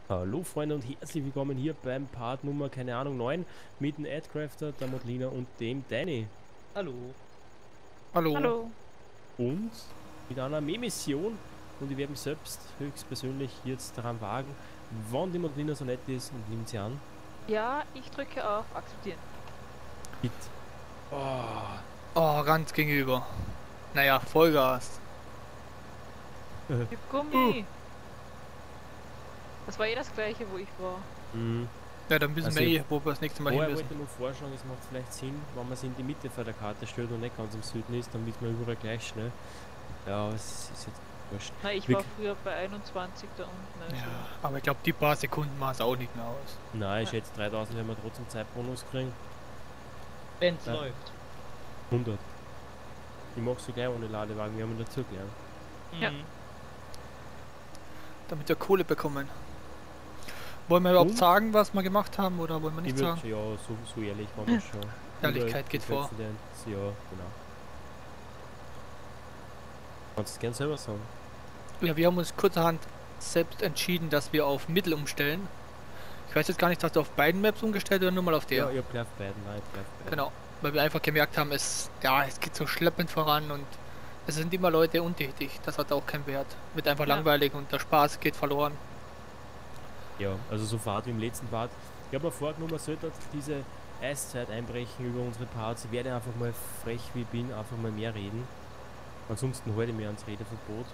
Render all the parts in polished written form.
Hallo Freunde und herzlich willkommen hier beim Part Nummer, keine Ahnung, 9 mit dem Adcrafter, der Modlina und dem Danny. Hallo. Hallo. Hallo. Und mit einer Mähmission und ich werde mich selbst höchstpersönlich jetzt daran wagen, wann die Modlina so nett ist und nimmt sie an. Ja, ich drücke auf Akzeptieren. Bitte. Oh, Oh, ganz gegenüber. Naja, Vollgas. Gib Gummi. Das war eh das gleiche, wo ich war. Ja, dann müssen Also wir wo wir das nächste Mal hin vorher müssen. wollte ich nur vorschlagen, es macht vielleicht Sinn, wenn man sie in die Mitte von der Karte stellt und nicht ganz im Süden ist, damit man überall gleich schnell. Ja, es ist jetzt wurscht. Na, ich war früher bei 21 da unten. Also. Ja, aber ich glaube, die paar Sekunden machen es auch nicht mehr aus. Nein, ich schätze 3000 werden wir trotzdem Zeitbonus kriegen. Wenn's Ja. läuft. 100. Ich mach so gleich ohne Ladewagen, wir haben ihn dazu gelernt. Ja. Damit wir Kohle bekommen. Wollen wir überhaupt Und? sagen, was wir gemacht haben, oder wollen wir Ich nicht würde sagen? schon, ja, so ehrlich waren wir schon. Ehrlichkeit geht vor. Ja, genau. Kannst du gern selber sagen. Ja, wir haben uns kurzerhand selbst entschieden, dass wir auf Mittel umstellen. Ich weiß jetzt gar nicht, hast du auf beiden Maps umgestellt oder nur mal auf der? Ja, ich hab gleich auf beiden, nein, ich hab gleich auf beiden. Genau, weil wir einfach gemerkt haben, es geht so schleppend voran und es sind immer Leute untätig. Das hat auch keinen Wert. Wird einfach Ja. langweilig und der Spaß geht verloren. Ja, also so Fahrt wie im letzten Part. Ich habe mir vorgenommen, man sollte diese Eiszeit einbrechen über unsere Parts. Ich werde einfach mal frech wie ich bin, einfach mal mehr reden. Ansonsten halte ich mir ans Redeverbot.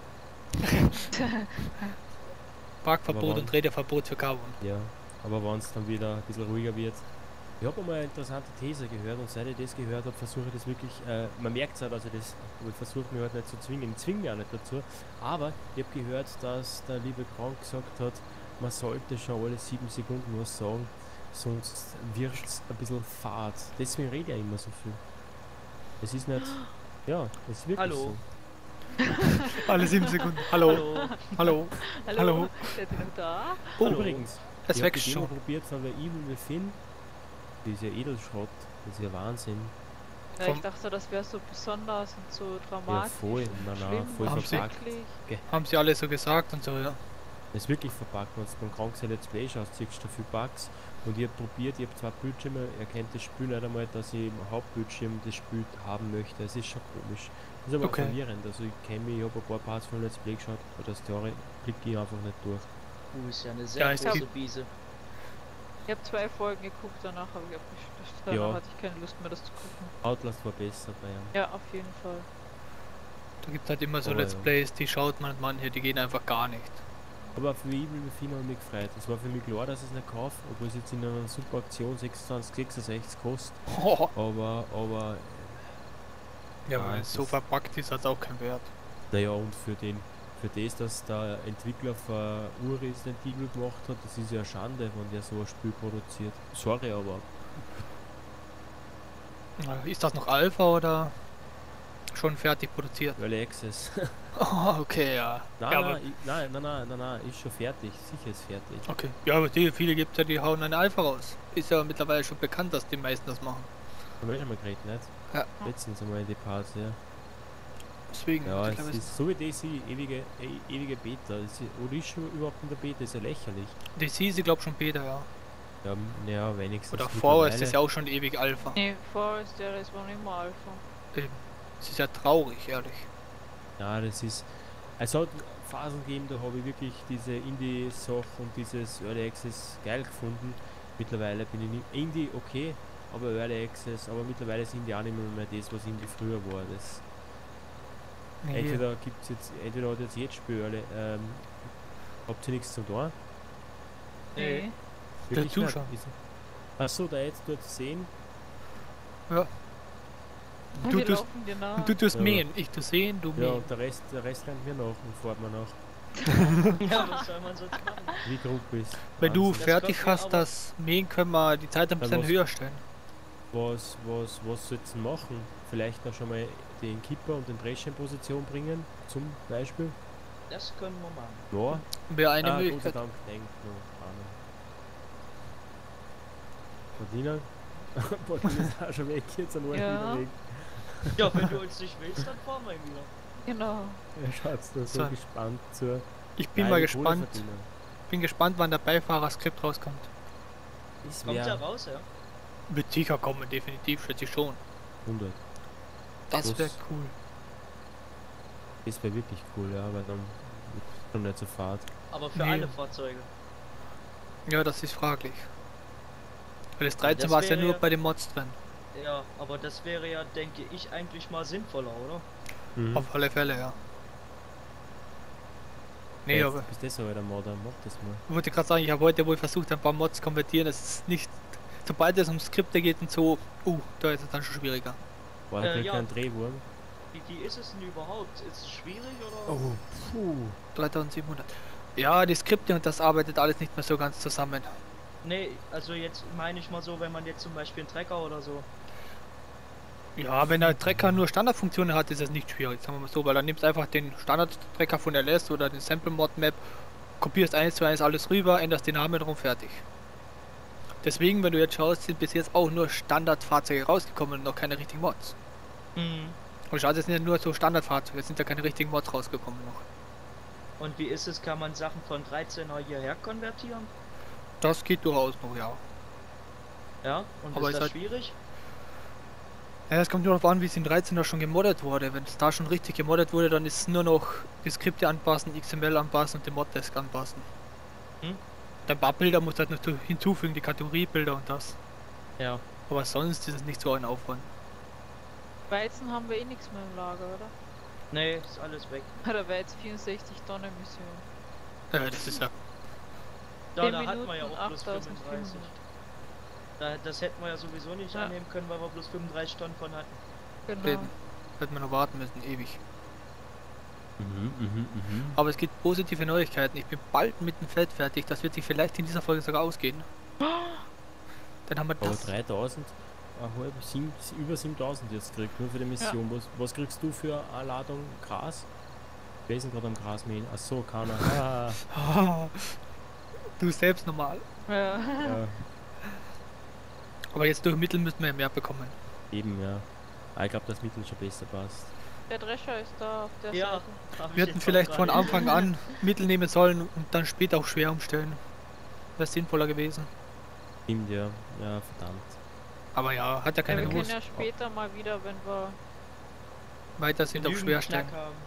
Parkverbot wann? und Redeverbot für Carbon. Ja, aber wenn es dann wieder ein bisschen ruhiger wird. Ich habe einmal eine interessante These gehört und seit ich das gehört habe, versuche ich das wirklich, man merkt es auch, dass ich das, aber ich versuche mich halt nicht zu zwingen, ich zwinge mich auch nicht dazu, aber ich habe gehört, dass der liebe Krank gesagt hat, man sollte schon alle 7 Sekunden was sagen, sonst wird es ein bisschen fad. Deswegen rede ich ja immer so viel. Es ist nicht, ja, es ist wirklich Hallo. so. Alle 7 Sekunden. Hallo. Hallo. Hallo. Hallo. Seid ihr noch da? Oh, Übrigens, es ich habe die wächst Demo schon. probiert von der Evil Within, die ist ja Edelschrott, das ist ja Wahnsinn. Ja, Vom- ich dachte, das wäre so besonders und so Ja, dramatisch. voll, und nein, schlimm voll und Haben sie- verpackt. schrecklich. Haben sie alle so gesagt und so, ja. Das ist wirklich verpackt, wenn du beim Krankenhaus Let's Play schaust, siehst du viel Bugs. Und ich habe probiert, ich habe 2 Bildschirme, er kennt das Spiel nicht einmal, dass ich im Hauptbildschirm das Spiel haben möchte. Es ist schon komisch. Das ist aber Okay. verwirrend. Also ich kenne mich, ich habe ein paar Parts von Let's Play geschaut, aber das Theorie blicke ich einfach nicht durch. Ist ja eine sehr es große gibt- Wiese. Ich habe 2 Folgen geguckt, danach habe ich abgeschlossen. Ja. Danach hatte ich keine Lust mehr, das zu gucken. Outlast war besser bei ihm. Ja, auf jeden Fall. Da gibt halt immer so Oh, Let's ja. Plays, die schaut man und manche, die gehen einfach gar nicht. Aber für Evil Within habe ich mich gefreut. Es war für mich klar, dass ich es nicht kaufe, obwohl es jetzt in einer super Aktion 26,66 kostet. Oh. Aber Ja, Ah, wenn es so das- verpackt ist, hat es auch keinen Wert. naja, und für das, dass der Entwickler von Resident Evil gemacht hat, das ist ja eine Schande, wenn der so ein Spiel produziert. Sorry, aber Ist das noch Alpha oder schon fertig produziert? Early Access. Oh, okay, ja. Nein, Ja, aber- nein, ist schon fertig. Sicher ist fertig. Okay. Ja, aber viele gibt es ja, die hauen eine Alpha raus. Ist ja mittlerweile schon bekannt, dass die meisten das machen. Haben wir schon mal geredet, nicht? Ja. Letztens einmal in die Parts, ja. Deswegen. Ja, ich es glaub, ist so wie DC, ewige Beta. Oder ist schon überhaupt in der Beta, ist ja lächerlich. DC ist, glaube schon Beta, ja. Ja, naja, wenigstens. Oder Forest mittlerweile. ist ja auch schon ewig Alpha. Nee, Forest, ja, das war nicht mal Alpha. Eben. Es ist ja traurig, ehrlich. Ja, das ist. Es hat Phasen gegeben, da habe ich wirklich diese Indie-Sache und dieses Early Access geil gefunden. Mittlerweile bin ich nicht. Indie okay, aber Early Access, aber mittlerweile ist Indie auch nicht mehr das, was Indie früher war. Das Nee. entweder hat jetzt Spiel Early, habt ihr nichts zum tun? Nee. Wirklich Zuschauer. nicht? Achso, da jetzt dort sehen. Du Wir tust- laufen dir nach. Und du tust Ja. mähen. Ich tu sehen, du Ja, mähen. und der Rest rennt mir nach und fährt mir nach. Ja, was soll man so machen? Wie Gruppe ist. Wenn du Wahnsinn. Das fertig können wir hast, aber- das Mähen, können wir die Zeit ein Dann bisschen was- höher stellen. Was sollst du machen? Vielleicht noch schon mal den Kipper und den Drescher in Position bringen, zum Beispiel. Das können wir machen. Ja, Wäre eine Gott sei Möglichkeit. Dank, denkt noch Martina? Martina ist auch schon weg, jetzt an Ja. Weg. Ja, wenn du uns nicht willst, dann fahren wir wieder. Genau. Ja, schaut's nur so So. gespannt zur Ich bin mal geilen gespannt. Kohleverdiener. bin gespannt, wann der Beifahrer-Skript rauskommt. Das Kommt ja wäre raus, ja. Wird sicher kommen, definitiv, schätze ich schon. 100. Das Das- wäre cool. Das wäre wirklich cool, ja, weil dann wird schon nicht so fad. Aber für Nee. alle Fahrzeuge. Ja, das ist fraglich. Weil das Das 13 war es ja wäre nur ja- bei den Mods drin. Ja, aber das wäre ja, denke ich, eigentlich mal sinnvoller, oder? Mhm. Auf alle Fälle, ja. Nee, Jetzt aber bist das aber der Modder, mach das mal. ich wollte gerade sagen, ich habe heute wohl versucht, ein paar Mods zu konvertieren. Es ist nicht. Sobald es um Skripte geht und so, da ist es dann schon schwieriger. War da Ja. kein Drehwurm? Wie ist es denn überhaupt? Ist es schwierig oder? Oh, puh. 3700. Ja, die Skripte und das arbeitet alles nicht mehr so ganz zusammen. Nee, also jetzt meine ich mal so, wenn man jetzt zum Beispiel einen Trecker oder so. Ja, wenn der Trecker nur Standardfunktionen hat, ist es nicht schwierig, sagen wir mal so, weil dann nimmst einfach den Standard-Trecker von LS oder den Sample-Mod-Map, kopierst 1:1 alles rüber, änderst den Namen drum, fertig. Deswegen, wenn du jetzt schaust, sind bis jetzt auch nur Standardfahrzeuge rausgekommen und noch keine richtigen Mods. Mhm. Und schaut, es sind ja nur so Standardfahrzeuge, es sind ja keine richtigen Mods rausgekommen noch. Und wie ist es? Kann man Sachen von 13er hierher konvertieren? Das geht durchaus noch, ja. Ja? Und Aber ist ist das halt- schwierig? Ja, es kommt nur darauf an, wie es in 13er schon gemoddet wurde. Wenn es da schon richtig gemoddet wurde, dann ist es nur noch die Skripte anpassen, XML anpassen und den Moddesk anpassen. Hm? Ein paar Bilder muss halt noch hinzufügen, die Kategoriebilder und das. Ja. Aber sonst ist es nicht so ein Aufwand. Weizen haben wir eh nichts mehr im Lager, oder? Nee, ist alles weg. Da wäre jetzt 64 Tonnen Mission. Das ist ja. Da, 10 da hatten wir Minuten, ja auch bloß 8400. 35. Das hätten wir ja sowieso nicht Ja. annehmen können, weil wir bloß 35 Tonnen von hatten. Genau. Eben. Hätten wir noch warten müssen, ewig. Mhm. Aber es gibt positive Neuigkeiten. Ich bin bald mit dem Feld fertig. Das wird sich vielleicht in dieser Folge sogar ausgehen. Dann haben wir Aber das. 3000, über 7000 jetzt kriegt, nur für die Mission. Was kriegst du für eine Ladung Gras? Wir sind gerade am Gras mähen. Achso, keiner. Ah, Du selbst normal. Ja. ja, Aber jetzt durch Mittel müssen wir ja mehr bekommen. eben, ja. Ah, ich glaube, das Mittel schon besser passt. Der Drescher ist da auf der Ja. Seite. hab ich Wir hätten jetzt vielleicht auch von gerade- Anfang an Mittel nehmen sollen und dann später auch schwer umstellen. Wäre sinnvoller gewesen. Stimmt, ja. Ja, verdammt. Aber ja, hat ja Ja, keiner wir können gewusst. ja später mal wieder, wenn wir... Weiter sind auch genügend Schwerstellen. Knack haben.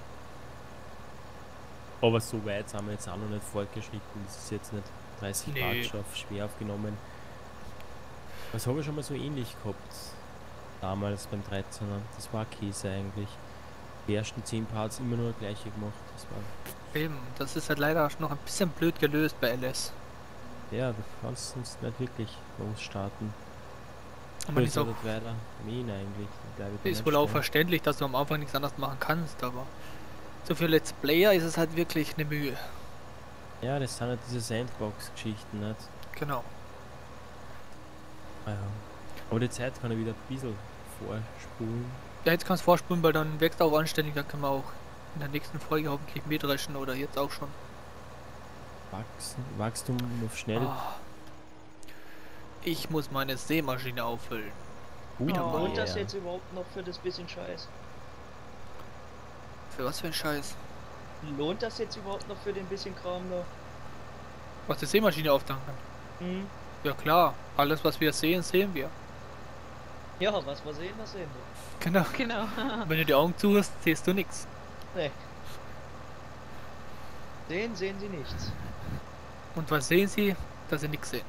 Aber so weit sind wir jetzt auch noch nicht fortgeschritten. Das ist jetzt nicht 30 Nee. Grad schon schwer aufgenommen. Das habe ich schon mal so ähnlich gehabt. Damals beim 13er. Das war Käse eigentlich. Die ersten 10 Parts immer nur das gleiche gemacht. Das war. Eben, das ist halt leider noch ein bisschen blöd gelöst bei LS. Ja, du kannst sonst nicht wirklich losstarten. Und man Du ist auch, solltest weiter mähen eigentlich. Dann bleib ich da ist nicht wohl auch stehen. verständlich, dass du am Anfang nichts anderes machen kannst, aber so für Let's Player ist es halt wirklich eine Mühe. Ja, das sind halt diese Sandbox-Geschichten, nicht? Genau. Ah ja. Aber die Zeit kann ich wieder ein bisschen vorspulen. Ja, jetzt kannst du vorspulen, weil dann wächst auch anständig, dann können wir auch in der nächsten Folge hoffentlich mitreschen oder jetzt auch schon. Wachstum auf schnell. Ah. Ich muss meine Sämaschine auffüllen. Wieder Oh. mal. Lohnt das yeah. jetzt überhaupt noch für das bisschen Scheiß? Für was für ein Scheiß? Lohnt das jetzt überhaupt noch für den bisschen Kram da? Was die Sämaschine auftanken kann. Hm? Ja klar, alles was wir sehen, sehen wir. Ja, was wir sehen, das sehen wir. Genau. Genau. Wenn du die Augen zu hast, siehst du nichts. Nee. Sehen sie nichts. Und was sehen sie? Dass sie nichts sehen.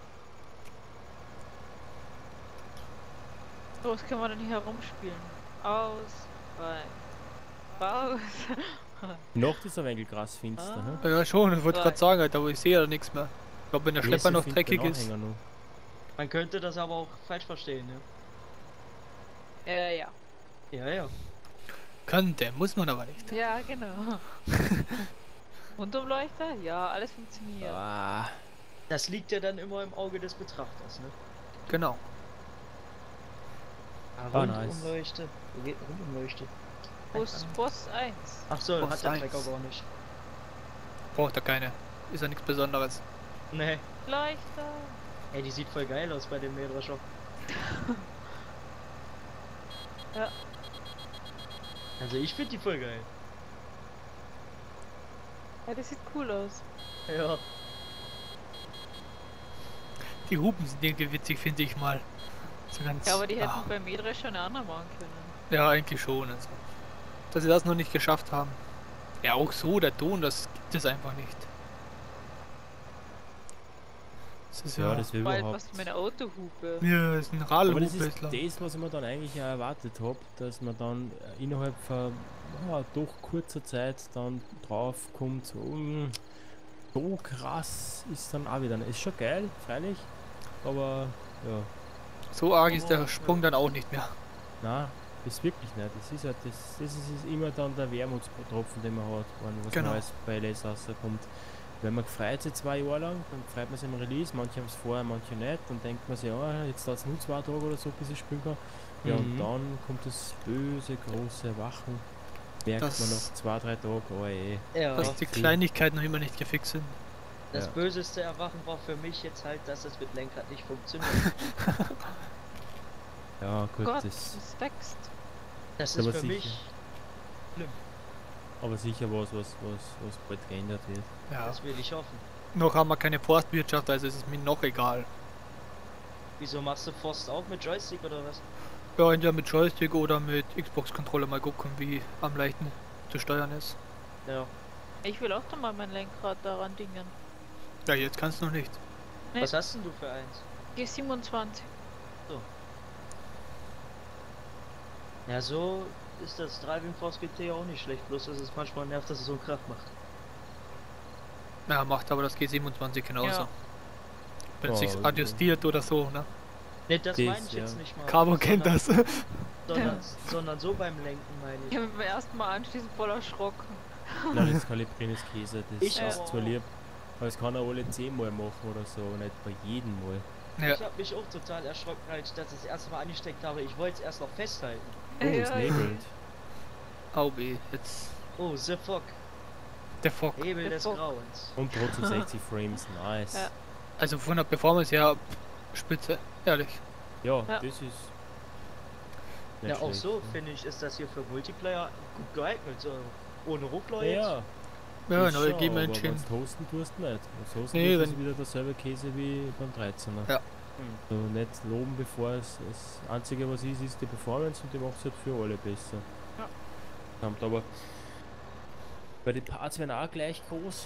Los können wir dann hier herumspielen. Aus, rein, raus. Noch ist ein wenig Gras finster, Ah. ne? Ja schon, ich wollte Drei. gerade sagen, Alter, aber ich sehe ja nichts mehr. Ich glaube, wenn der Schlepper noch dreckig ist. Man könnte das aber auch falsch verstehen, ja. Ja. Ja, ja. Könnte, muss man aber nicht. Ja, genau. Rundumleuchter? Ja, alles funktioniert. Ah, Das liegt ja dann immer im Auge des Betrachters, ne? Genau. Ah, nice. Rundumleuchte. Wo geht Rundumleuchte? Boss 1. Ach so, Boss hat der 1. Trecker gar nicht. Braucht er keine. Ist ja nichts Besonderes. Nee. Leuchter. Ey, die sieht voll geil aus bei dem Mähdrescher. Ja. Also ich finde die voll geil. Ja, das sieht cool aus. Ja. Die Hupen sind irgendwie witzig, finde ich mal. So ganz, Ja, aber die hätten beim Mähdrescher schon eine andere machen können. ja, eigentlich schon. Also. Dass sie das noch nicht geschafft haben. Ja, auch so, der Ton, das gibt es einfach nicht. Das ist Ja, ja, das will Bald überhaupt. fast meine Autohupe. ja, das ist ein Aber das Radlhupe. ist das, was ich mir dann eigentlich auch erwartet habe, dass man dann innerhalb von doch kurzer Zeit dann drauf kommt, so krass ist dann auch wieder. Ist schon geil, freilich, aber ja, So arg ist der Sprung dann auch nicht mehr. nein, ist wirklich nicht. Das ist halt das ist immer dann der Wermutstropfen, den man hat, was Genau. Neues bei LS rauskommt. Wenn man gefreut sich 2 Jahre lang, dann freut man sich im Release, manche haben es vorher, manche nicht, dann denkt man sich, ja, jetzt dauert es nur 2 Tage oder so, bis ich spielen kann. Ja, und Mhm. dann kommt das böse, große Wachen. Merkt Das- man nach 2, 3 Tagen, oh ey. Ja. Dass die Kleinigkeiten noch immer nicht gefixt sind. Das Ja. böseste Erwachen war für mich jetzt halt, dass es mit Lenkrad nicht funktioniert. Ja, gut, Gott, das es wächst. Das Aber ist für sicher. mich, aber sicher was bald geändert wird. Ja. das will ich hoffen. Noch haben wir keine Forstwirtschaft, also ist es mir noch egal. Wieso machst du Forst auch mit Joystick oder was? Ja, entweder mit Joystick oder mit Xbox-Controller mal gucken, wie am leichten zu steuern ist. Ja. Ich will auch doch mal mein Lenkrad daran dingen. Ja, jetzt kannst du noch nicht. Nee. Was hast denn du für eins? G27. Ja, so ist das Driving Force GT auch nicht schlecht, bloß dass es manchmal nervt, dass es so einen Krach macht. Ja, macht aber das G27 genauso. Ja. Wenn es Oh, sich also- adjustiert oder so, ne? Ne, das Das, meine ich ja. jetzt nicht mal. Carbon kennt das. Sondern so beim Lenken meine Ich ich. habe beim ersten Mal anschließend voll erschrocken. Nein, das ist kein Lebrines Käse, das Ich ist aber zwar auch. lieb, aber das kann er alle 10 Mal machen oder so, nicht bei jedem Mal. Ja, Ich habe mich auch total erschrocken, als ich das erste Mal angesteckt habe. Ich wollte es erst noch festhalten. Oh, es nebelt. Aubi, jetzt Oh, the fuck. der Fock. Hebel Der des Fuck. Grauens. Und trotzdem 60 Frames, nice. Ja. Also von der Performance her spitze, ehrlich. Ja, Ja. das ist. nicht Ja, auch schlecht, so ne? finde ich, ist das hier für Multiplayer gut geeignet. So, ohne Ruckler jetzt. Ja, Ja, das neue schon, Game aber Engine. wenn's hosten tust, nicht. Wenn's hosten Nee, tust, ist wenn- wieder derselbe Käse wie beim 13er. Ja. So, nicht loben, bevor das Einzige, was ist die Performance und die macht es halt für alle besser. Ja. Aber bei den Parts werden auch gleich groß.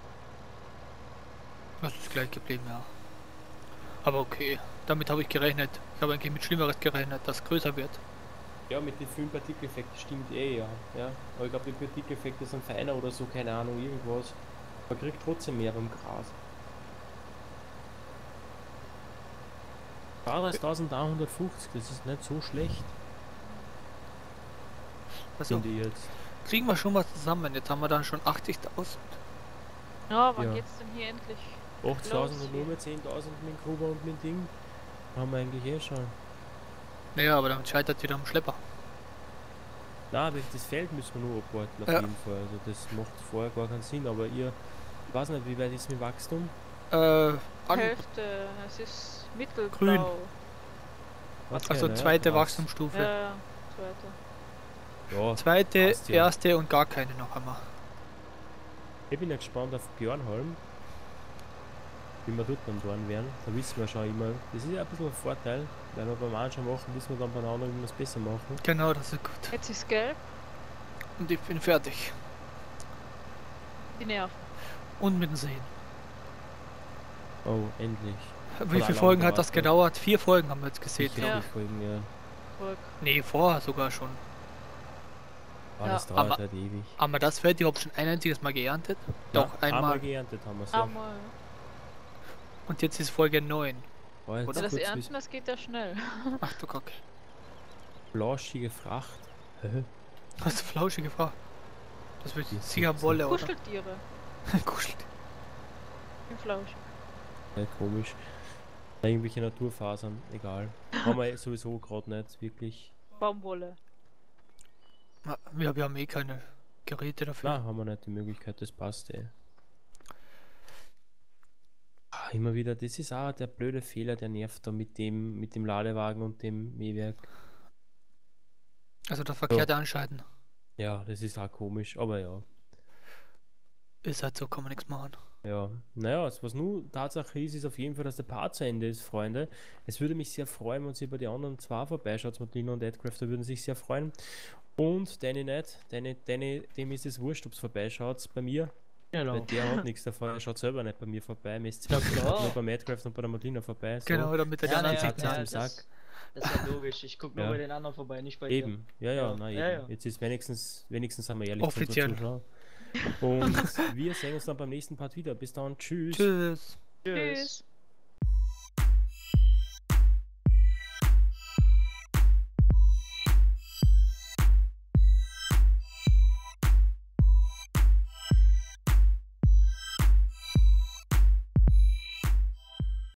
Das ist gleich geblieben, ja. Aber okay, damit habe ich gerechnet. Ich habe eigentlich mit Schlimmeres gerechnet, dass es größer wird. Ja, mit den vielen Partikeleffekten stimmt ja. Aber ich glaube, die Partikeleffekte sind feiner oder so, keine Ahnung, irgendwas. Man kriegt trotzdem mehr beim Gras. 33.150, das ist nicht so schlecht, Also finde ich jetzt. kriegen wir schon was zusammen. Jetzt haben wir dann schon 80.000. Ja, wann Ja. geht's denn hier endlich? 80.000 Los und nur mit 10.000 mit dem Gruber und mit dem Ding. Haben wir eigentlich eh schon. Naja, aber dann scheitert wieder am Schlepper. Na, das Feld müssen wir nur abwarten auf Ja. jeden Fall. Also das macht vorher gar keinen Sinn, aber ich weiß nicht, wie weit ist mit Wachstum? An, Hälfte, es ist mittelblau. Grün. Weiß also keiner, ja? zweite Passt. Wachstumsstufe. Ja, zweite. Ja, Zweite, passt ja. erste und gar keine noch einmal. Ich bin ja gespannt auf Björnholm. Wie wir dort dann dran werden. Da wissen wir schon immer. Das ist ja ein bisschen ein Vorteil, weil wir beim einen schon machen, wissen wir dann beim anderen, wie wir es besser machen. Genau, das ist gut. Jetzt ist gelb, Und ich bin fertig. die Nerven. Und mit dem Sehen. Oh, endlich. Wie Voll viele lang Folgen hat das gewartet. gedauert? 4 Folgen haben wir jetzt gesehen. Sicher Ja. die Folgen, ja. Volk. Nee, vorher sogar schon. Ah, Ja, das dauert aber- halt ewig. Haben wir das Feld überhaupt schon ein einziges Mal geerntet? Doch, Ja, einmal. geerntet haben wir es ja. Einmal. Und jetzt ist Folge 9. War jetzt Oder? Ja, das kurz wie Ernten, das geht ja schnell. Ach du Kacke. flauschige Fracht. Hä? Hast du flauschige Frau? Das wird Die ist sicher so- Wolle, oder? Kuscheltiere. Kuschelt. Im Flausch. Ja, komisch. Irgendwelche Naturfasern, egal. Haben wir sowieso gerade nicht wirklich. Baumwolle. Na, wir haben eh keine Geräte dafür. Nein, haben wir nicht die Möglichkeit, das passt eh. Ah, immer wieder, das ist auch der blöde Fehler, der nervt da mit dem Ladewagen und dem Mähwerk. Also das verkehrte Anschalten. Ja, das ist auch komisch, aber ja. Ist halt so, kann man nichts machen. Ja, naja, was nun Tatsache ist auf jeden Fall, dass der Part zu Ende ist, Freunde. Es würde mich sehr freuen, wenn ihr bei den anderen zwei vorbeischaut, mit Lino und Edcraft, da würden sich sehr freuen. Und Danny nicht, dem ist es wurscht, ob es vorbeischaut, bei mir. Weil Genau. der hat nichts davon, er schaut selber nicht bei mir vorbei, mir ist Ja, nur klar. bei Madcraft und bei der Martina vorbei. So. Genau, damit er die Ja, anderen naja, sieht. klar. Ne? im Sack. Das ist ja logisch. Ich guck nur Ja. bei den anderen vorbei, nicht bei dir. Eben, ja, Ja. nein, Ja, eben. ja. Jetzt ist wenigstens sind wir ehrlich zu Offiziell. unseren Zuschauern. Und wir sehen uns dann beim nächsten Part wieder. Bis dann, tschüss. Tschüss. Tschüss. Tschüss.